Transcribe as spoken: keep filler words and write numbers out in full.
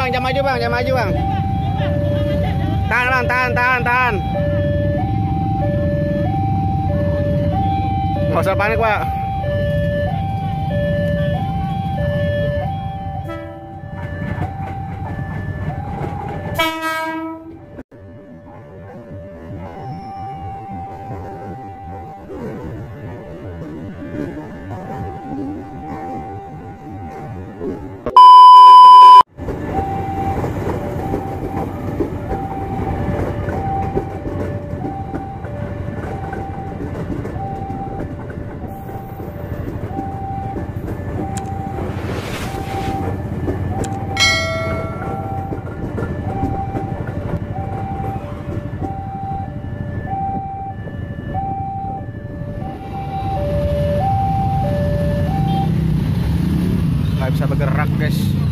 bang, jangan maju bang, jangan maju bang. Tahan bang, tahan, tahan, tahan. Nggak usah panik pak. Nggak bisa bergerak guys.